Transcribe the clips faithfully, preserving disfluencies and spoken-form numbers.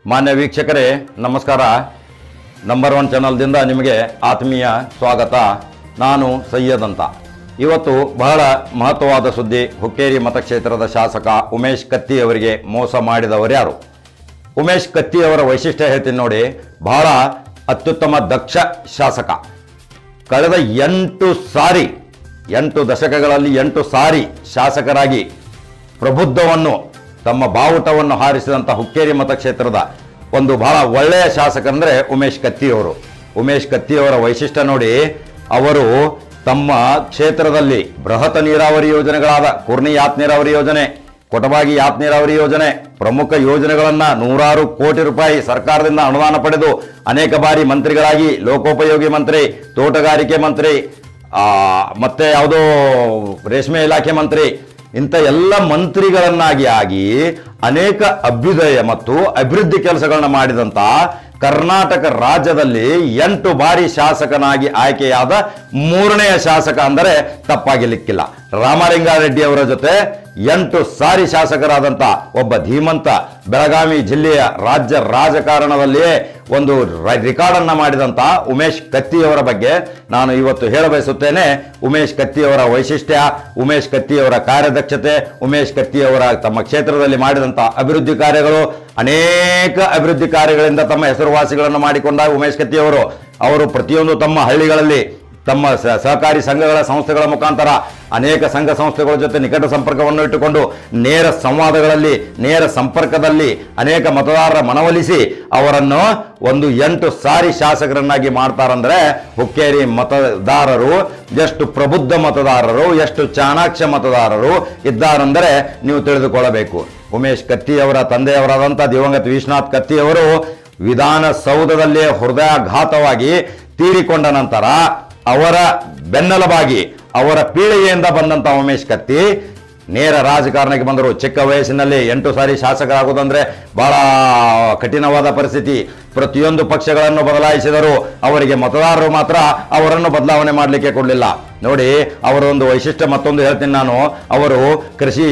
ಮಾನ್ಯ ವೀಕ್ಷಕರೇ ನಮಸ್ಕಾರ. ನಂಬರ್ ಒನ್ ಚಾನಲ್ದಿಂದ ನಿಮಗೆ ಆತ್ಮೀಯ ಸ್ವಾಗತ. ನಾನು ಸೈಯದ್ ಅಂತ. ಇವತ್ತು ಬಹಳ ಮಹತ್ವವಾದ ಸುದ್ದಿ. ಹುಕ್ಕೇರಿ ಮತಕ್ಷೇತ್ರದ ಶಾಸಕ ಉಮೇಶ್ ಕತ್ತಿ ಅವರಿಗೆ ಮೋಸ ಮಾಡಿದವರು ಯಾರು? ಉಮೇಶ್ ಕತ್ತಿ ಅವರ ವೈಶಿಷ್ಟ್ಯ ಹೇಳ್ತೀನಿ ನೋಡಿ. ಬಹಳ ಅತ್ಯುತ್ತಮ ದಕ್ಷ ಶಾಸಕ. ಕಳೆದ ಎಂಟು ಸಾರಿ ಎಂಟು ದಶಕಗಳಲ್ಲಿ ಎಂಟು ಸಾರಿ ಶಾಸಕರಾಗಿ ಪ್ರಬುದ್ಧವನ್ನು ತಮ್ಮ ಬಾವುಟವನ್ನು ಹಾರಿಸಿದಂಥ ಹುಕ್ಕೇರಿ ಮತಕ್ಷೇತ್ರದ ಒಂದು ಬಹಳ ಒಳ್ಳೆಯ ಶಾಸಕರಂದರೆ ಉಮೇಶ್ ಕತ್ತಿಯವರು. ಉಮೇಶ್ ಕತ್ತಿಯವರ ವೈಶಿಷ್ಟ್ಯ ನೋಡಿ. ಅವರು ತಮ್ಮ ಕ್ಷೇತ್ರದಲ್ಲಿ ಬೃಹತ್ ನೀರಾವರಿ ಯೋಜನೆಗಳಾದ ಕುರ್ನಿ ಯಾತ್ ನೀರಾವರಿ ಯೋಜನೆ, ಕೊಟಬಾಗಿ ಯಾತ್ ನೀರಾವರಿ ಯೋಜನೆ, ಪ್ರಮುಖ ಯೋಜನೆಗಳನ್ನು ನೂರಾರು ಕೋಟಿ ರೂಪಾಯಿ ಸರ್ಕಾರದಿಂದ ಅನುದಾನ ಪಡೆದು ಅನೇಕ ಬಾರಿ ಮಂತ್ರಿಗಳಾಗಿ, ಲೋಕೋಪಯೋಗಿ ಮಂತ್ರಿ, ತೋಟಗಾರಿಕೆ ಮಂತ್ರಿ, ಮತ್ತೆ ಯಾವುದೋ ರೇಷ್ಮೆ ಇಲಾಖೆ ಮಂತ್ರಿ, ಇಂಥ ಎಲ್ಲ ಮಂತ್ರಿಗಳನ್ನಾಗಿ ಆಗಿ ಅನೇಕ ಅಭ್ಯುದಯ ಮತ್ತು ಅಭಿವೃದ್ಧಿ ಕೆಲಸಗಳನ್ನ ಮಾಡಿದಂಥ ಕರ್ನಾಟಕ ರಾಜ್ಯದಲ್ಲಿ ಎಂಟು ಬಾರಿ ಶಾಸಕನಾಗಿ ಆಯ್ಕೆಯಾದ ಮೂರನೆಯ ಶಾಸಕ ಅಂದರೆ ತಪ್ಪಾಗಿಲಿಕ್ಕಿಲ್ಲ. ರಾಮಲಿಂಗಾರೆಡ್ಡಿ ಅವರ ಜೊತೆ ಎಂಟು ಸಾರಿ ಶಾಸಕರಾದಂಥ ಒಬ್ಬ ಧೀಮಂತ ಬೆಳಗಾವಿ ಜಿಲ್ಲೆಯ ರಾಜ್ಯ ರಾಜಕಾರಣದಲ್ಲಿಯೇ ಒಂದು ರೆಕಾರ್ಡ್ ಅನ್ನ ಮಾಡಿದಂಥ ಉಮೇಶ್ ಕತ್ತಿಯವರ ಬಗ್ಗೆ ನಾನು ಇವತ್ತು ಹೇಳಬಯಸುತ್ತೇನೆ. ಉಮೇಶ್ ಕತ್ತಿಯವರ ವೈಶಿಷ್ಟ್ಯ, ಉಮೇಶ್ ಕತ್ತಿಯವರ ಕಾರ್ಯದಕ್ಷತೆ, ಉಮೇಶ್ ಕತ್ತಿಯವರ ತಮ್ಮ ಕ್ಷೇತ್ರದಲ್ಲಿ ಮಾಡಿದಂಥ ಅಭಿವೃದ್ಧಿ ಕಾರ್ಯಗಳು, ಅನೇಕ ಅಭಿವೃದ್ಧಿ ಕಾರ್ಯಗಳಿಂದ ತಮ್ಮ ಹೆಸರುವಾಸಿಗಳನ್ನು ಮಾಡಿಕೊಂಡ ಉಮೇಶ್ ಕತ್ತಿಯವರು ಅವರು ಪ್ರತಿಯೊಂದು ತಮ್ಮ ಹಳ್ಳಿಗಳಲ್ಲಿ ತಮ್ಮ ಸಹಕಾರಿ ಸಂಘಗಳ ಸಂಸ್ಥೆಗಳ ಮುಖಾಂತರ ಅನೇಕ ಸಂಘ ಸಂಸ್ಥೆಗಳ ಜೊತೆ ನಿಕಟ ಸಂಪರ್ಕವನ್ನು ಇಟ್ಟುಕೊಂಡು ನೇರ ಸಂವಾದಗಳಲ್ಲಿ, ನೇರ ಸಂಪರ್ಕದಲ್ಲಿ ಅನೇಕ ಮತದಾರರ ಮನವೊಲಿಸಿ ಅವರನ್ನು ಒಂದು ಎಂಟು ಸಾರಿ ಶಾಸಕರನ್ನಾಗಿ ಮಾಡ್ತಾರಂದ್ರೆ ಹುಕ್ಕೇರಿ ಮತದಾರರು ಎಷ್ಟು ಪ್ರಬುದ್ಧ ಮತದಾರರು, ಎಷ್ಟು ಚಾಣಾಕ್ಷ ಮತದಾರರು ಇದ್ದಾರೆಂದರೆ ನೀವು ತಿಳಿದುಕೊಳ್ಳಬೇಕು. ಉಮೇಶ್ ಕತ್ತಿಯವರ ತಂದೆಯವರಾದಂಥ ದಿವಂಗತ ವಿಶ್ವನಾಥ್ ಕತ್ತಿಯವರು ವಿಧಾನಸೌಧದಲ್ಲೇ ಹೃದಯಾಘಾತವಾಗಿ ತೀರಿಕೊಂಡ ನಂತರ ಅವರ ಬೆನ್ನೆಲುಬಾಗಿ ಅವರ ಪೀಳಿಗೆಯಿಂದ ಬಂದಂಥ ಉಮೇಶ್ ಕತ್ತಿ ನೇರ ರಾಜಕಾರಣಕ್ಕೆ ಬಂದರು. ಚಿಕ್ಕ ವಯಸ್ಸಿನಲ್ಲಿ ಎಂಟು ಸಾರಿ ಶಾಸಕರಾಗುವುದಂದ್ರೆ ಬಹಳ ಕಠಿಣವಾದ ಪರಿಸ್ಥಿತಿ. ಪ್ರತಿಯೊಂದು ಪಕ್ಷಗಳನ್ನು ಬದಲಾಯಿಸಿದರು. ಅವರಿಗೆ ಮತದಾರರು ಮಾತ್ರ ಅವರನ್ನು ಬದಲಾವಣೆ ಮಾಡಲಿಕ್ಕೆ ಕೊಡಲಿಲ್ಲ. ನೋಡಿ, ಅವರ ಒಂದು ವೈಶಿಷ್ಟ್ಯ ಮತ್ತೊಂದು ಹೇಳ್ತೀನಿ ನಾನು. ಅವರು ಕೃಷಿ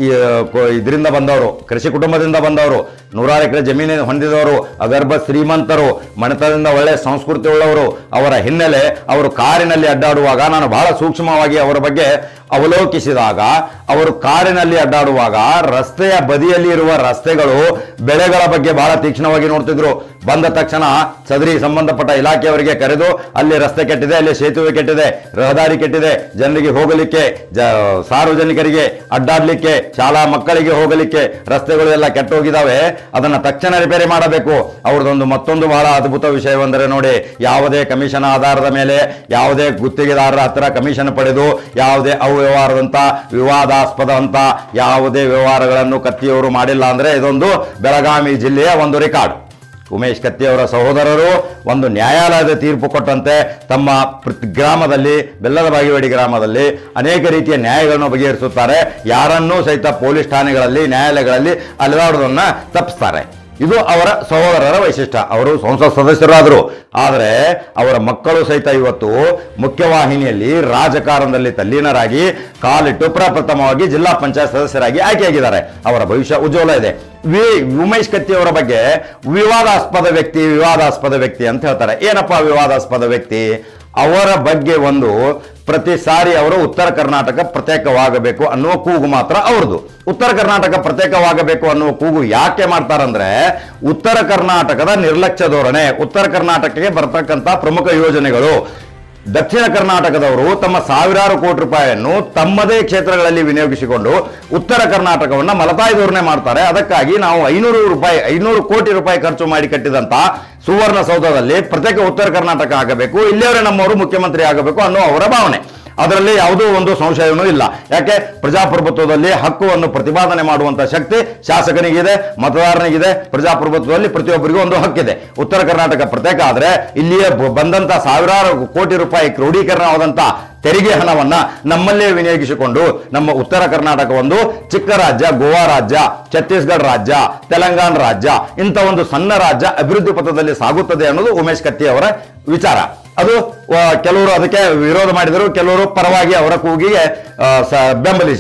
ಇದರಿಂದ ಬಂದವರು, ಕೃಷಿ ಕುಟುಂಬದಿಂದ ಬಂದವರು, ನೂರಾರು ಎಕರೆ ಜಮೀನು ಹೊಂದಿದವರು, ಅಗರ್ಭ ಶ್ರೀಮಂತರು, ಮನೆತನದಿಂದ ಒಳ್ಳೆಯ ಸಂಸ್ಕೃತಿ ಉಳ್ಳವರು. ಅವರ ಹಿನ್ನೆಲೆ ಅವರು ಕಾರಿನಲ್ಲಿ ಅಡ್ಡಾಡುವಾಗ ನಾನು ಬಹಳ ಸೂಕ್ಷ್ಮವಾಗಿ ಅವರ ಬಗ್ಗೆ ಅವಲೋಕಿಸಿದಾಗ ಅವರು ಕಾರಿನಲ್ಲಿ ಅಡ್ಡಾಡುವಾಗ ರಸ್ತೆಯ ಬದಿಯಲ್ಲಿ ಇರುವ ರಸ್ತೆಗಳು, ಬೆಳೆಗಳ ಬಗ್ಗೆ ಬಹಳ ತೀಕ್ಷ್ಣವಾಗಿ ನೋಡ್ತಿದ್ರು. ಬಂದ ತಕ್ಷಣ ಸದರಿ ಸಂಬಂಧಪಟ್ಟ ಇಲಾಖೆಯವರಿಗೆ ಕರೆದು ಅಲ್ಲಿ ರಸ್ತೆ ಕೆಟ್ಟಿದೆ, ಅಲ್ಲಿ ಸೇತುವೆ ಕೆಟ್ಟಿದೆ, ರಹದಾರಿ ಕೆಟ್ಟಿದೆ, ಜನರಿಗೆ ಹೋಗಲಿಕ್ಕೆ, ಸಾರ್ವಜನಿಕರಿಗೆ ಅಡ್ಡಾಡ್ಲಿಕ್ಕೆ, ಶಾಲಾ ಮಕ್ಕಳಿಗೆ ಹೋಗಲಿಕ್ಕೆ ರಸ್ತೆಗಳು ಎಲ್ಲ ಕೆಟ್ಟೋಗಿದ್ದಾವೆ, ಅದನ್ನ ತಕ್ಷಣ ರಿಪೇರಿ ಮಾಡಬೇಕು. ಅವ್ರದ್ದೊಂದು ಮತ್ತೊಂದು ಬಹಳ ಅದ್ಭುತ ವಿಷಯವೆಂದರೆ ನೋಡಿ, ಯಾವುದೇ ಕಮಿಷನ್ ಆಧಾರದ ಮೇಲೆ ಯಾವುದೇ ಗುತ್ತಿಗೆದಾರರ ಹತ್ತಿರ ಕಮಿಷನ್ ಪಡೆದು ಯಾವುದೇ ಅವ್ಯವಹಾರದಂತ ವಿವಾದಾಸ್ಪದ ಅಂತ ಯಾವುದೇ ವ್ಯವಹಾರಗಳನ್ನು ಕತ್ತಿಯವರು ಮಾಡಿಲ್ಲ ಅಂದ್ರೆ ಇದೊಂದು ಬೆಳಗಾವಿ ಜಿಲ್ಲೆಯ ಒಂದು ರೆಕಾರ್ಡ್. ಉಮೇಶ್ ಕತ್ತಿಯವರ ಸಹೋದರರು ಒಂದು ನ್ಯಾಯಾಲಯದ ತೀರ್ಪು ಕೊಟ್ಟಂತೆ ತಮ್ಮ ಗ್ರಾಮದಲ್ಲಿ, ಬೆಲ್ಲದ ಬಾಗೇವಾಡಿ ಗ್ರಾಮದಲ್ಲಿ ಅನೇಕ ರೀತಿಯ ನ್ಯಾಯಗಳನ್ನು ಬಗೆಹರಿಸುತ್ತಾರೆ. ಯಾರನ್ನೂ ಸಹಿತ ಪೊಲೀಸ್ ಠಾಣೆಗಳಲ್ಲಿ, ನ್ಯಾಯಾಲಯಗಳಲ್ಲಿ ಅಲೆದಾಡುವುದನ್ನು ತಪ್ಪಿಸ್ತಾರೆ. ಇದು ಅವರ ಸಹೋದರರ ವೈಶಿಷ್ಟ್ಯ. ಅವರು ಸಂಸತ್ ಸದಸ್ಯರಾದರು. ಆದರೆ ಅವರ ಮಕ್ಕಳು ಸಹಿತ ಇವತ್ತು ಮುಖ್ಯವಾಹಿನಿಯಲ್ಲಿ ರಾಜಕಾರಣದಲ್ಲಿ ತಲ್ಲೀನರಾಗಿ ಕಾಲಿಟ್ಟು ಪ್ರಪ್ರಥಮವಾಗಿ ಜಿಲ್ಲಾ ಪಂಚಾಯತ್ ಸದಸ್ಯರಾಗಿ ಆಯ್ಕೆಯಾಗಿದ್ದಾರೆ. ಅವರ ಭವಿಷ್ಯ ಉಜ್ವಲ ಇದೆ. ವಿ ಉಮೇಶ್ ಕತ್ತಿ ಅವರ ಬಗ್ಗೆ ವಿವಾದಾಸ್ಪದ ವ್ಯಕ್ತಿ, ವಿವಾದಾಸ್ಪದ ವ್ಯಕ್ತಿ ಅಂತ ಹೇಳ್ತಾರೆ. ಏನಪ್ಪ ವಿವಾದಾಸ್ಪದ ವ್ಯಕ್ತಿ? ಅವರ ಬಗ್ಗೆ ಒಂದು ಪ್ರತಿ ಸಾರಿ ಅವರು ಉತ್ತರ ಕರ್ನಾಟಕ ಪ್ರತ್ಯೇಕವಾಗಬೇಕು ಅನ್ನುವ ಕೂಗು ಮಾತ್ರ ಅವ್ರದ್ದು. ಉತ್ತರ ಕರ್ನಾಟಕ ಪ್ರತ್ಯೇಕವಾಗಬೇಕು ಅನ್ನುವ ಕೂಗು ಯಾಕೆ ಮಾಡ್ತಾರಂದ್ರೆ ಉತ್ತರ ಕರ್ನಾಟಕದ ನಿರ್ಲಕ್ಷ್ಯ ಧೋರಣೆ, ಉತ್ತರ ಕರ್ನಾಟಕಕ್ಕೆ ಬರ್ತಕ್ಕಂಥ ಪ್ರಮುಖ ಯೋಜನೆಗಳು. ದಕ್ಷಿಣ ಕರ್ನಾಟಕದವರು ತಮ್ಮ ಸಾವಿರಾರು ಕೋಟಿ ರೂಪಾಯಿಯನ್ನು ತಮ್ಮದೇ ಕ್ಷೇತ್ರಗಳಲ್ಲಿ ವಿನಿಯೋಗಿಸಿಕೊಂಡು ಉತ್ತರ ಕರ್ನಾಟಕವನ್ನು ಮಲತಾಯಿ ಧೋರಣೆ ಮಾಡ್ತಾರೆ. ಅದಕ್ಕಾಗಿ ನಾವು ಐನೂರು ರೂಪಾಯಿ ಐನೂರು ಕೋಟಿ ರೂಪಾಯಿ ಖರ್ಚು ಮಾಡಿ ಕಟ್ಟಿದಂತ ಸುವರ್ಣಸೌಧದಲ್ಲಿ ಪ್ರತ್ಯೇಕ ಉತ್ತರ ಕರ್ನಾಟಕ ಆಗಬೇಕು, ಇಲ್ಲಿಯವರೇ ನಮ್ಮವರು ಮುಖ್ಯಮಂತ್ರಿ ಆಗಬೇಕು ಅನ್ನೋ ಅವರ ಭಾವನೆ. ಅದರಲ್ಲಿ ಯಾವುದೋ ಒಂದು ಸಂಶಯವೂ ಇಲ್ಲ. ಯಾಕೆ? ಪ್ರಜಾಪ್ರಭುತ್ವದಲ್ಲಿ ಹಕ್ಕುವನ್ನು ಪ್ರತಿಪಾದನೆ ಮಾಡುವಂತಹ ಶಕ್ತಿ ಶಾಸಕನಿಗಿದೆ, ಮತದಾರನಿಗಿದೆ. ಪ್ರಜಾಪ್ರಭುತ್ವದಲ್ಲಿ ಪ್ರತಿಯೊಬ್ಬರಿಗೂ ಒಂದು ಹಕ್ಕಿದೆ. ಉತ್ತರ ಕರ್ನಾಟಕ ಪ್ರತ್ಯೇಕ ಆದ್ರೆ ಇಲ್ಲಿಯೇ ಬಂದಂತ ಸಾವಿರಾರು ಕೋಟಿ ರೂಪಾಯಿ ಕ್ರೋಢೀಕರಣವಾದಂತ ತೆರಿಗೆ ಹಣವನ್ನ ನಮ್ಮಲ್ಲೇ ವಿನಿಯೋಗಿಸಿಕೊಂಡು ನಮ್ಮ ಉತ್ತರ ಕರ್ನಾಟಕ ಒಂದು ಚಿಕ್ಕ ರಾಜ್ಯ, ಗೋವಾ ರಾಜ್ಯ, ಛತ್ತೀಸ್ಗಢ ರಾಜ್ಯ, ತೆಲಂಗಾಣ ರಾಜ್ಯ, ಇಂಥ ಒಂದು ಸಣ್ಣ ರಾಜ್ಯ ಅಭಿವೃದ್ಧಿ ಪಥದಲ್ಲಿ ಸಾಗುತ್ತದೆ ಅನ್ನೋದು ಉಮೇಶ್ ಕತ್ತಿ ಅವರ ವಿಚಾರ. ಅದು ಕೆಲವರು ಅದಕ್ಕೆ ವಿರೋಧ ಮಾಡಿದರು, ಕೆಲವರು ಪರವಾಗಿ ಅವರ ಕೂಗಿಗೆ ಬೆಂಬಲಿಸಿದರು.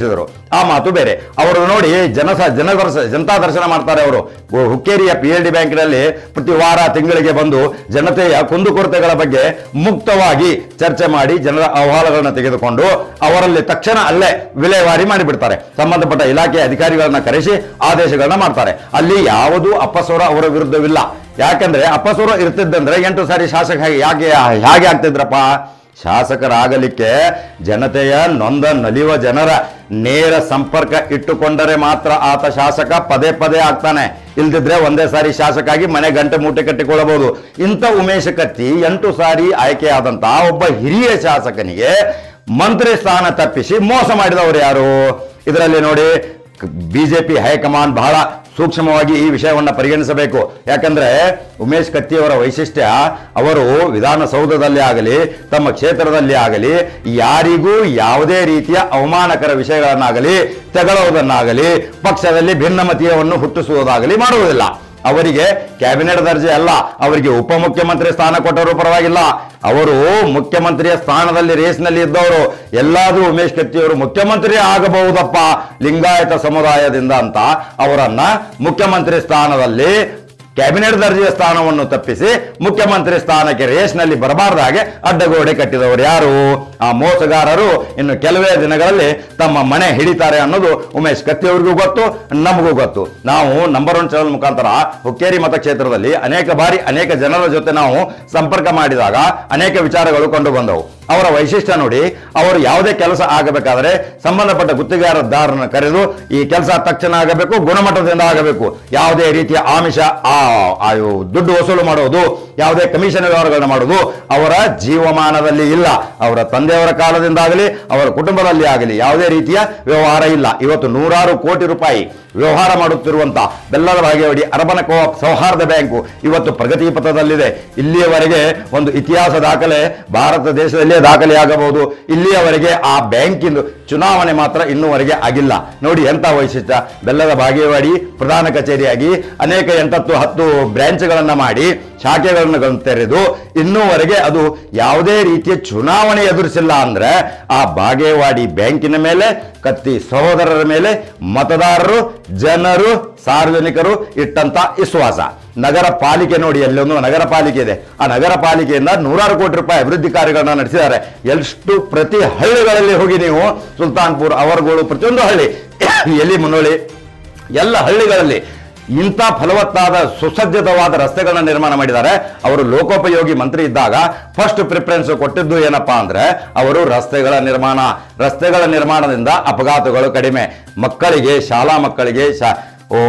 ಆ ಮಾತು ಬೇರೆ. ಅವರು ನೋಡಿ ಜನ ಜನ ಜನತಾ ದರ್ಶನ ಮಾಡ್ತಾರೆ. ಅವರು ಹುಕ್ಕೇರಿಯ ಪಿ ಎಲ್ ಡಿ ಬ್ಯಾಂಕಿನಲ್ಲಿ ಪ್ರತಿ ವಾರ ತಿಂಗಳಿಗೆ ಬಂದು ಜನತೆಯ ಕುಂದುಕೊರತೆಗಳ ಬಗ್ಗೆ ಮುಕ್ತವಾಗಿ ಚರ್ಚೆ ಮಾಡಿ ಜನರ ಅಹವಾಲುಗಳನ್ನು ತೆಗೆದುಕೊಂಡು ಅವರಲ್ಲಿ ತಕ್ಷಣ ಅಲ್ಲೇ ವಿಲೇವಾರಿ ಮಾಡಿಬಿಡ್ತಾರೆ. ಸಂಬಂಧಪಟ್ಟ ಇಲಾಖೆ ಅಧಿಕಾರಿಗಳನ್ನ ಕರೆಸಿ ಆದೇಶಗಳನ್ನ ಮಾಡ್ತಾರೆ. ಅಲ್ಲಿ ಯಾವುದೂ ಅಪಸ್ವರ ಅವರ ವಿರುದ್ಧವಿಲ್ಲ. ಯಾಕಂದ್ರೆ ಅಪಸ್ವರ ಇರ್ತಿದ್ದಂದ್ರೆ ಎಂಟು ಸಾರಿ ಶಾಸಕ ಯಾಕೆ ಹೇಗೆ ಆಗ್ತಿದ್ರಪ್ಪ? ಶಾಸಕರಾಗಲಿಕ್ಕೆ ಜನತೆಯ ನೊಂದ ನಲಿಯುವ ಜನರ ನೇರ ಸಂಪರ್ಕ ಇಟ್ಟುಕೊಂಡರೆ ಮಾತ್ರ ಆತ ಶಾಸಕ ಪದೇ ಪದೇ ಆಗ್ತಾನೆ. ಇಲ್ದಿದ್ರೆ ಒಂದೇ ಸಾರಿ ಶಾಸಕ ಆಗಿ ಮನೆ ಗಂಟೆ ಮೂಟೆ ಕಟ್ಟಿಕೊಳ್ಳಬಹುದು. ಇಂಥ ಉಮೇಶ್ ಕತ್ತಿ ಎಂಟು ಸಾರಿ ಆಯ್ಕೆಯಾದಂತಹ ಒಬ್ಬ ಹಿರಿಯ ಶಾಸಕನಿಗೆ ಮಂತ್ರಿ ಸ್ಥಾನ ತಪ್ಪಿಸಿ ಮೋಸ ಮಾಡಿದವರು ಯಾರು? ಇದರಲ್ಲಿ ನೋಡಿ ಬಿಜೆಪಿ ಹೈಕಮಾಂಡ್ ಬಹಳ ಸೂಕ್ಷ್ಮವಾಗಿ ಈ ವಿಷಯವನ್ನು ಪರಿಗಣಿಸಬೇಕು. ಯಾಕಂದ್ರೆ ಉಮೇಶ್ ಕತ್ತಿಯವರ ವೈಶಿಷ್ಟ್ಯ, ಅವರು ವಿಧಾನಸೌಧದಲ್ಲಿ ಆಗಲಿ ತಮ್ಮ ಕ್ಷೇತ್ರದಲ್ಲಿ ಆಗಲಿ ಯಾರಿಗೂ ಯಾವುದೇ ರೀತಿಯ ಅವಮಾನಕರ ವಿಷಯಗಳನ್ನಾಗಲಿ ತೆಗಳುವುದನ್ನಾಗಲಿ ಪಕ್ಷದಲ್ಲಿ ಭಿನ್ನಮತೀಯವನ್ನು ಹುಟ್ಟಿಸುವುದಾಗಲಿ ಮಾಡುವುದಿಲ್ಲ. ಅವರಿಗೆ ಕ್ಯಾಬಿನೆಟ್ ದರ್ಜೆ ಅಲ್ಲ, ಅವರಿಗೆ ಉಪಮುಖ್ಯಮಂತ್ರಿ ಸ್ಥಾನ ಕೊಟ್ಟವರು ಪರವಾಗಿಲ್ಲ. ಅವರು ಮುಖ್ಯಮಂತ್ರಿಯ ಸ್ಥಾನದಲ್ಲಿ ರೇಸ್ನಲ್ಲಿ ಇದ್ದವರು. ಎಲ್ಲಾದ್ರೂ ಉಮೇಶ್ ಕತ್ತಿಯವರು ಮುಖ್ಯಮಂತ್ರಿ ಆಗಬಹುದಪ್ಪ ಲಿಂಗಾಯತ ಸಮುದಾಯದಿಂದ ಅಂತ ಅವರನ್ನ ಮುಖ್ಯಮಂತ್ರಿ ಸ್ಥಾನದಲ್ಲಿ ಕ್ಯಾಬಿನೆಟ್ ದರ್ಜೆಯ ಸ್ಥಾನವನ್ನು ತಪ್ಪಿಸಿ ಮುಖ್ಯಮಂತ್ರಿ ಸ್ಥಾನಕ್ಕೆ ರೇಸ್ನಲ್ಲಿ ಬರಬಾರ್ದಾಗೆ ಅಡ್ಡಗೋಡೆ ಕಟ್ಟಿದವರು ಯಾರು? ಆ ಮೋಸಗಾರರು ಇನ್ನು ಕೆಲವೇ ದಿನಗಳಲ್ಲಿ ತಮ್ಮ ಮನೆ ಹಿಡಿತಾರೆ ಅನ್ನೋದು ಉಮೇಶ್ ಕತ್ತಿಯವರಿಗೂ ಗೊತ್ತು, ನಮಗೂ ಗೊತ್ತು. ನಾವು ನಂಬರ್ ಒನ್ ಚಾನಲ್ ಮುಖಾಂತರ ಹುಕ್ಕೇರಿ ಮತಕ್ಷೇತ್ರದಲ್ಲಿ ಅನೇಕ ಬಾರಿ ಅನೇಕ ಜನರ ಜೊತೆ ನಾವು ಸಂಪರ್ಕ ಮಾಡಿದಾಗ ಅನೇಕ ವಿಚಾರಗಳು ಕಂಡು ಬಂದವು. ಅವರ ವೈಶಿಷ್ಟ್ಯ ನೋಡಿ, ಅವರು ಯಾವುದೇ ಕೆಲಸ ಆಗಬೇಕಾದ್ರೆ ಸಂಬಂಧಪಟ್ಟ ಗುತ್ತಿಗೆದಾರರನ್ನು ಕರೆದು ಈ ಕೆಲಸ ತಕ್ಷಣ ಆಗಬೇಕು, ಗುಣಮಟ್ಟದಿಂದ ಆಗಬೇಕು, ಯಾವುದೇ ರೀತಿಯ ಆಮಿಷ ಆ ದುಡ್ಡು ವಸೂಲು ಮಾಡುವುದು, ಯಾವುದೇ ಕಮಿಷನ್ ವ್ಯವಹಾರಗಳನ್ನು ಮಾಡುವುದು ಅವರ ಜೀವಮಾನದಲ್ಲಿ ಇಲ್ಲ. ಅವರ ತಂದೆಯವರ ಕಾಲದಿಂದಾಗಲಿ ಅವರ ಕುಟುಂಬದಲ್ಲಿ ಆಗಲಿ ಯಾವುದೇ ರೀತಿಯ ವ್ಯವಹಾರ ಇಲ್ಲ. ಇವತ್ತು ನೂರಾರು ಕೋಟಿ ರೂಪಾಯಿ ವ್ಯವಹಾರ ಮಾಡುತ್ತಿರುವಂತಹ ಬೆಲ್ಲದ ಬಾಗೇವಾಡಿ ಅರಬನ ಕೋಆಪ್ ಸೌಹಾರ್ದ ಬ್ಯಾಂಕು ಇವತ್ತು ಪ್ರಗತಿ ಪಥದಲ್ಲಿದೆ. ಇಲ್ಲಿಯವರೆಗೆ ಒಂದು ಇತಿಹಾಸ ದಾಖಲೆ ಭಾರತ ದೇಶದಲ್ಲೇ ದಾಖಲೆಯಾಗಬಹುದು. ಇಲ್ಲಿಯವರೆಗೆ ಆ ಬ್ಯಾಂಕಿನ ಚುನಾವಣೆ ಮಾತ್ರ ಇನ್ನೂವರೆಗೆ ಆಗಿಲ್ಲ. ನೋಡಿ ಎಂಥ ವೈಶಿಷ್ಟ್ಯ. ಬೆಲ್ಲದ ಬಾಗೇವಾಡಿ ಪ್ರಧಾನ ಕಚೇರಿಯಾಗಿ ಅನೇಕ ಎಂಟತ್ತು ಹತ್ತು ಬ್ರಾಂಚ್ಗಳನ್ನು ಮಾಡಿ ಶಾಖೆಗಳನ್ನು ತೆರೆದು ಇನ್ನೂವರೆಗೆ ಅದು ಯಾವುದೇ ರೀತಿಯ ಚುನಾವಣೆ ಎದುರಿಸಿಲ್ಲ. ಅಂದ್ರೆ ಆ ಬಾಗೇವಾಡಿ ಬ್ಯಾಂಕಿನ ಮೇಲೆ ಕತ್ತಿ ಸಹೋದರರ ಮೇಲೆ ಮತದಾರರು, ಜನರು, ಸಾರ್ವಜನಿಕರು ಇಟ್ಟಂತ ವಿಶ್ವಾಸ. ನಗರ ಪಾಲಿಕೆ ನೋಡಿ, ಎಲ್ಲೊಂದು ನಗರ ಪಾಲಿಕೆ ಇದೆ. ಆ ನಗರ ಪಾಲಿಕೆಯಿಂದ ನೂರಾರು ಕೋಟಿ ರೂಪಾಯಿ ಅಭಿವೃದ್ಧಿ ಕಾರ್ಯಗಳನ್ನ ನಡೆಸಿದ್ದಾರೆ. ಎಷ್ಟು ಪ್ರತಿ ಹಳ್ಳಿಗಳಲ್ಲಿ ಹೋಗಿ ನೀವು ಸುಲ್ತಾನ್ಪುರ್, ಅವರ್ಗೋಳು, ಪ್ರತಿಯೊಂದು ಹಳ್ಳಿ, ಎಲ್ಲಿ ಮುನ್ನೋಳಿ ಎಲ್ಲ ಹಳ್ಳಿಗಳಲ್ಲಿ ಇಂಥ ಫಲವತ್ತಾದ ಸುಸಜ್ಜಿತವಾದ ರಸ್ತೆಗಳನ್ನ ನಿರ್ಮಾಣ ಮಾಡಿದ್ದಾರೆ. ಅವರು ಲೋಕೋಪಯೋಗಿ ಮಂತ್ರಿ ಇದ್ದಾಗ ಫಸ್ಟ್ ಪ್ರಿಫರೆನ್ಸ್ ಕೊಟ್ಟಿದ್ದು ಏನಪ್ಪಾ ಅಂದ್ರೆ ಅವರು ರಸ್ತೆಗಳ ನಿರ್ಮಾಣ. ರಸ್ತೆಗಳ ನಿರ್ಮಾಣದಿಂದ ಅಪಘಾತಗಳು ಕಡಿಮೆ. ಮಕ್ಕಳಿಗೆ, ಶಾಲಾ ಮಕ್ಕಳಿಗೆ, ಶಾ ಓ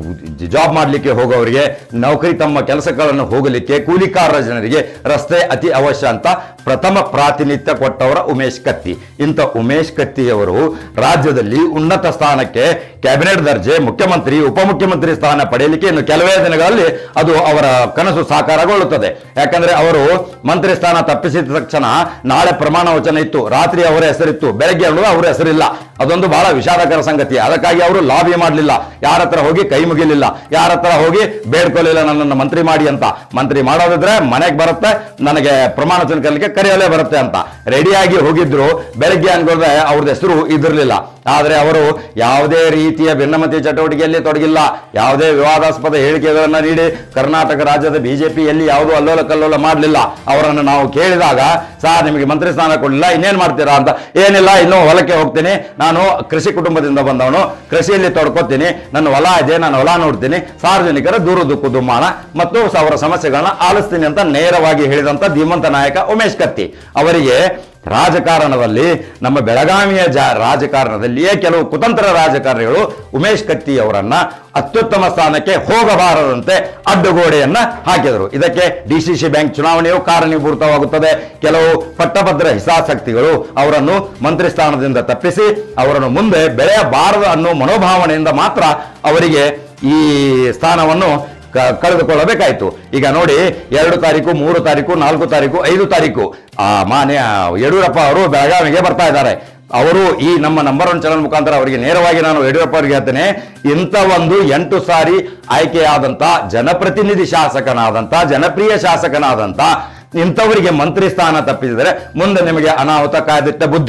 ಜಾಬ್ ಮಾಡಲಿಕ್ಕೆ ಹೋಗೋರಿಗೆ, ನೌಕರಿ ತಮ್ಮ ಕೆಲಸಗಳನ್ನು ಹೋಗಲಿಕ್ಕೆ ಕೂಲಿಕಾರರ ಜನರಿಗೆ ರಸ್ತೆ ಅತಿ ಅವಶ್ಯ ಅಂತ ಪ್ರಥಮ ಪ್ರಾತಿನಿಧ್ಯ ಕೊಟ್ಟವರ ಉಮೇಶ್ ಕತ್ತಿ. ಇಂಥ ಉಮೇಶ್ ಕತ್ತಿಯವರು ರಾಜ್ಯದಲ್ಲಿ ಉನ್ನತ ಸ್ಥಾನಕ್ಕೆ ಕ್ಯಾಬಿನೆಟ್ ದರ್ಜೆ, ಮುಖ್ಯಮಂತ್ರಿ, ಉಪಮುಖ್ಯಮಂತ್ರಿ ಸ್ಥಾನ ಪಡೆಯಲಿಕ್ಕೆ ಇನ್ನು ಕೆಲವೇ ದಿನಗಳಲ್ಲಿ ಅದು ಅವರ ಕನಸು ಸಾಕಾರಗೊಳ್ಳುತ್ತದೆ. ಯಾಕಂದ್ರೆ ಅವರು ಮಂತ್ರಿ ಸ್ಥಾನ ತಪ್ಪಿಸಿದ ತಕ್ಷಣ ನಾಳೆ ಪ್ರಮಾಣ ವಚನ ಇತ್ತು, ರಾತ್ರಿ ಅವರ ಹೆಸರಿತ್ತು, ಬೆಳಗ್ಗೆ ಅನ್ನೋದು ಅವರ ಹೆಸರಿಲ್ಲ. ಅದೊಂದು ಬಹಳ ವಿಷಾದಕರ ಸಂಗತಿ. ಅದಕ್ಕಾಗಿ ಅವರು ಲಾಬಿ ಮಾಡಲಿಲ್ಲ, ಯಾರ ಹತ್ರ ಹೋಗಿ ಕೈ ಮುಗಿಲಿಲ್ಲ, ಯಾರ ಹತ್ರ ಹೋಗಿ ಬೇಡ್ಕೊಳ್ಳಿಲ್ಲ ನನ್ನನ್ನು ಮಂತ್ರಿ ಮಾಡಿ ಅಂತ. ಮಂತ್ರಿ ಮಾಡೋದಿದ್ರೆ ಮನೆಗೆ ಬರುತ್ತೆ, ನನಗೆ ಪ್ರಮಾಣ ವಚನ ಕಲಿಕೆ ಕರೆಯಲೇ ಬರುತ್ತೆ ಅಂತ ರೆಡಿಯಾಗಿ ಹೋಗಿದ್ರು. ಬೆಳಗ್ಗೆ ಅನ್ಕೊಂಡ್ರೆ ಅವ್ರದ್ದು ಹೆಸರು ಇದಿರಲಿಲ್ಲ. ಆದರೆ ಅವರು ಯಾವುದೇ ರೀತಿಯ ಭಿನ್ನಮತಿ ಚಟುವಟಿಕೆಯಲ್ಲಿ ತೊಡಗಿಲ್ಲ, ಯಾವುದೇ ವಿವಾದಾಸ್ಪದ ಹೇಳಿಕೆಗಳನ್ನು ನೀಡಿ ಕರ್ನಾಟಕ ರಾಜ್ಯದ ಬಿಜೆಪಿಯಲ್ಲಿ ಯಾವುದೂ ಅಲ್ಲೋಲ ಕಲ್ಲೋಲ ಮಾಡಲಿಲ್ಲ. ಅವರನ್ನು ನಾವು ಕೇಳಿದಾಗ, ಸಾರ್ ನಿಮಗೆ ಮಂತ್ರಿ ಸ್ಥಾನ ಕೊಡಲಿಲ್ಲ, ಇನ್ನೇನು ಮಾಡ್ತೀರಾ ಅಂತ, ಏನಿಲ್ಲ ಇನ್ನೂ ಹೊಲಕ್ಕೆ ಹೋಗ್ತೀನಿ, ನಾನು ಕೃಷಿ ಕುಟುಂಬದಿಂದ ಬಂದವನು, ಕೃಷಿಯಲ್ಲಿ ತೊಡ್ಕೋತೀನಿ, ನನ್ನ ಹೊಲ ಇದೆ, ನಾನು ಹೊಲ ನೋಡ್ತೀನಿ, ಸಾರ್ವಜನಿಕರ ದೂರ ದುಕ್ಕು ದುಮ್ಮಾನ ಮತ್ತು ಅವರ ಸಮಸ್ಯೆಗಳನ್ನ ಆಲಿಸ್ತೀನಿ ಅಂತ ನೇರವಾಗಿ ಹೇಳಿದಂತ ಧೀಮಂತ ನಾಯಕ ಉಮೇಶ್ ಕತ್ತಿ. ಅವರಿಗೆ ರಾಜಕಾರಣದಲ್ಲಿ, ನಮ್ಮ ಬೆಳಗಾವಿಯ ಜ ರಾಜಕಾರಣದಲ್ಲಿಯೇ ಕೆಲವು ಕುತಂತ್ರ ರಾಜಕಾರಣಿಗಳು ಉಮೇಶ್ ಕತ್ತಿ ಅವರನ್ನ ಅತ್ಯುತ್ತಮ ಸ್ಥಾನಕ್ಕೆ ಹೋಗಬಾರದಂತೆ ಅಡ್ಡಗೋಡೆಯನ್ನ ಹಾಕಿದರು. ಇದಕ್ಕೆ ಡಿಸಿಸಿ ಬ್ಯಾಂಕ್ ಚುನಾವಣೆಯು ಕಾರಣೀಭೂತವಾಗುತ್ತದೆ. ಕೆಲವು ಪಟ್ಟಭದ್ರ ಹಿತಾಸಕ್ತಿಗಳು ಅವರನ್ನು ಮಂತ್ರಿ ಸ್ಥಾನದಿಂದ ತಪ್ಪಿಸಿ ಅವರನ್ನು ಮುಂದೆ ಬೆಳೆಯಬಾರದು ಅನ್ನೋ ಮನೋಭಾವನೆಯಿಂದ ಮಾತ್ರ ಅವರಿಗೆ ಈ ಸ್ಥಾನವನ್ನು ಕಳೆದುಕೊಳ್ಳಬೇಕಾಯ್ತು. ಈಗ ನೋಡಿ, ಎರಡು ತಾರೀಕು, ಮೂರು ತಾರೀಕು, ನಾಲ್ಕು ತಾರೀಕು, ಐದು ತಾರೀಕು ಆ ಮಾನ್ಯ ಯಡಿಯೂರಪ್ಪ ಅವರು ಬೆಳಗಾವಿಗೆ ಬರ್ತಾ ಇದ್ದಾರೆ. ಅವರು ಈ ನಮ್ಮ ನಂಬರ್ ಒನ್ ಚಾನಲ್ ಮುಖಾಂತರ ಅವರಿಗೆ ನೇರವಾಗಿ ನಾನು ಯಡಿಯೂರಪ್ಪ ಅವರಿಗೆ ಹೇಳ್ತೇನೆ, ಇಂಥ ಒಂದು ಎಂಟು ಸಾರಿ ಆಯ್ಕೆಯಾದಂತ ಜನಪ್ರತಿನಿಧಿ ಶಾಸಕನಾದಂತ, ಜನಪ್ರಿಯ ಶಾಸಕನಾದಂತ ಇಂಥವರಿಗೆ ಮಂತ್ರಿ ಸ್ಥಾನ ತಪ್ಪಿಸಿದರೆ ಮುಂದೆ ನಿಮಗೆ ಅನಾಹುತ ಕಾದಿಟ್ಟ ಬುದ್ಧಿ.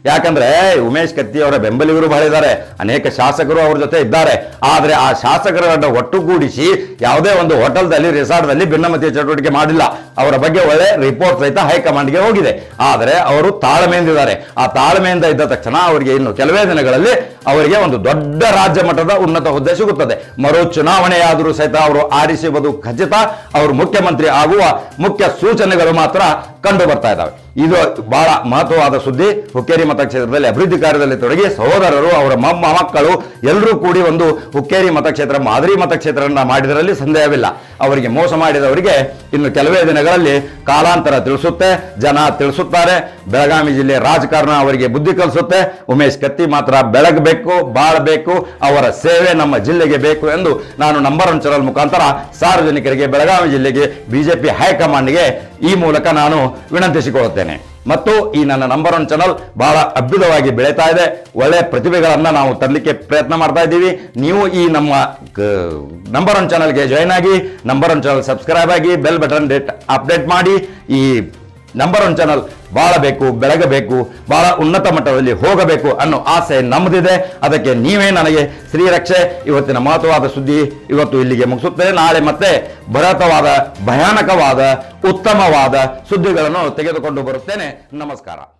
ಯಾಕಂದ್ರೆ ಉಮೇಶ್ ಕತ್ತಿ ಅವರ ಬೆಂಬಲಿಗರು ಬಹಳ ಇದ್ದಾರೆ, ಅನೇಕ ಶಾಸಕರು ಅವ್ರ ಜೊತೆ ಇದ್ದಾರೆ. ಆದ್ರೆ ಆ ಶಾಸಕರನ್ನ ಒಟ್ಟುಗೂಡಿಸಿ ಯಾವುದೇ ಒಂದು ಹೋಟೆಲ್ದಲ್ಲಿ ರೆಸಾರ್ಟ್ದಲ್ಲಿ ಭಿನ್ನಮತೀಯ ಚಟುವಟಿಕೆ ಮಾಡಿಲ್ಲ. ಅವರ ಬಗ್ಗೆ ಒಳ್ಳೆ ರಿಪೋರ್ಟ್ ಸಹಿತ ಹೈಕಮಾಂಡ್ಗೆ ಹೋಗಿದೆ. ಆದರೆ ಅವರು ತಾಳ್ಮೆಯಿಂದಿದ್ದಾರೆ. ಆ ತಾಳ್ಮೆಯಿಂದ ಇದ್ದ ತಕ್ಷಣ ಅವರಿಗೆ ಇನ್ನು ಕೆಲವೇ ದಿನಗಳಲ್ಲಿ ಅವರಿಗೆ ಒಂದು ದೊಡ್ಡ ರಾಜ್ಯ ಮಟ್ಟದ ಉನ್ನತ ಹುದ್ದೆ ಸಿಗುತ್ತದೆ. ಮರು ಚುನಾವಣೆಯಾದರೂ ಸಹಿತ ಅವರು ಆರಿಸುವುದು ಖಚಿತ. ಅವರು ಮುಖ್ಯಮಂತ್ರಿ ಆಗುವ ಮುಖ್ಯ ಸೂಚನೆಗಳು ಮಾತ್ರ ಕಂಡು ಬರ್ತಾ ಇದ್ದಾವೆ. ಇದು ಬಹಳ ಮಹತ್ವವಾದ ಸುದ್ದಿ. ಹುಕ್ಕೇರಿ ಮತಕ್ಷೇತ್ರದಲ್ಲಿ ಅಭಿವೃದ್ಧಿ ಕಾರ್ಯದಲ್ಲಿ ತೊಡಗಿ ಸಹೋದರರು, ಅವರ ಮೊಮ್ಮ ಮಕ್ಕಳು ಎಲ್ಲರೂ ಕೂಡಿ ಒಂದು ಹುಕ್ಕೇರಿ ಮತಕ್ಷೇತ್ರ ಮಾದರಿ ಮತಕ್ಷೇತ್ರವನ್ನು ಮಾಡಿದರಲ್ಲಿ ಸಂದೇಹವಿಲ್ಲ. ಅವರಿಗೆ ಮೋಸ ಮಾಡಿದವರಿಗೆ ಇನ್ನು ಕೆಲವೇ ದಿನಗಳಲ್ಲಿ ಕಾಲಾಂತರ ತಿಳಿಸುತ್ತೆ, ಜನ ತಿಳಿಸುತ್ತಾರೆ. ಬೆಳಗಾವಿ ಜಿಲ್ಲೆ ರಾಜಕಾರಣ ಅವರಿಗೆ ಬುದ್ಧಿ ಕಲಿಸುತ್ತೆ. ಉಮೇಶ್ ಕತ್ತಿ ಮಾತ್ರ ಬೆಳಗಬೇಕು, ಬಾಳಬೇಕು, ಅವರ ಸೇವೆ ನಮ್ಮ ಜಿಲ್ಲೆಗೆ ಬೇಕು ಎಂದು ನಾನು ನಂಬರ್ ಒನ್ ಚಾನಲ್ ಮುಖಾಂತರ ಸಾರ್ವಜನಿಕರಿಗೆ, ಬೆಳಗಾವಿ ಜಿಲ್ಲೆಗೆ, ಬಿಜೆಪಿ ಹೈಕಮಾಂಡ್ಗೆ ಈ ಮೂಲಕ ನಾನು ವಿನಂತಿಸಿಕೊಳ್ಳುತ್ತೇನೆ. ಮತ್ತು ಈ ನನ್ನ ನಂಬರ್ ಒನ್ ಚಾನಲ್ ಬಹಳ ಅದ್ಭುತವಾಗಿ ಬೆಳೀತಾ ಇದೆ. ಒಳ್ಳೆ ಪ್ರತಿಭೆಗಳನ್ನ ನಾವು ತರಲಿಕ್ಕೆ ಪ್ರಯತ್ನ ಮಾಡ್ತಾ ಇದ್ದೀವಿ. ನೀವು ಈ ನಮ್ಮ ನಂಬರ್ ಒನ್ ಚಾನಲ್ಗೆ ಜಾಯ್ನ್ ಆಗಿ, ನಂಬರ್ ಒನ್ ಚಾನಲ್ ಸಬ್ಸ್ಕ್ರೈಬ್ ಆಗಿ, ಬೆಲ್ ಬಟನ್ ಡೇಟ್ ಅಪ್ಡೇಟ್ ಮಾಡಿ. ಈ ನಂಬರ್ ಒನ್ ಚಾನಲ್ ಬಾಳಬೇಕು, ಬೆಳಗಬೇಕು, ಬಹಳ ಉನ್ನತ ಮಟ್ಟದಲ್ಲಿ ಹೋಗಬೇಕು ಅನ್ನೋ ಆಸೆ ನಮ್ಮದಿದೆ. ಅದಕ್ಕೆ ನೀವೇ ನನಗೆ ಶ್ರೀರಕ್ಷೆ. ಇವತ್ತಿನ ಮಹತ್ವವಾದ ಸುದ್ದಿ ಇವತ್ತು ಇಲ್ಲಿಗೆ ಮುಗಿಸುತ್ತೇನೆ. ನಾಳೆ ಮತ್ತೆ ಭರತವಾದ, ಭಯಾನಕವಾದ, ಉತ್ತಮವಾದ ಸುದ್ದಿಗಳನ್ನು ತೆಗೆದುಕೊಂಡು ಬರುತ್ತೇನೆ. ನಮಸ್ಕಾರ.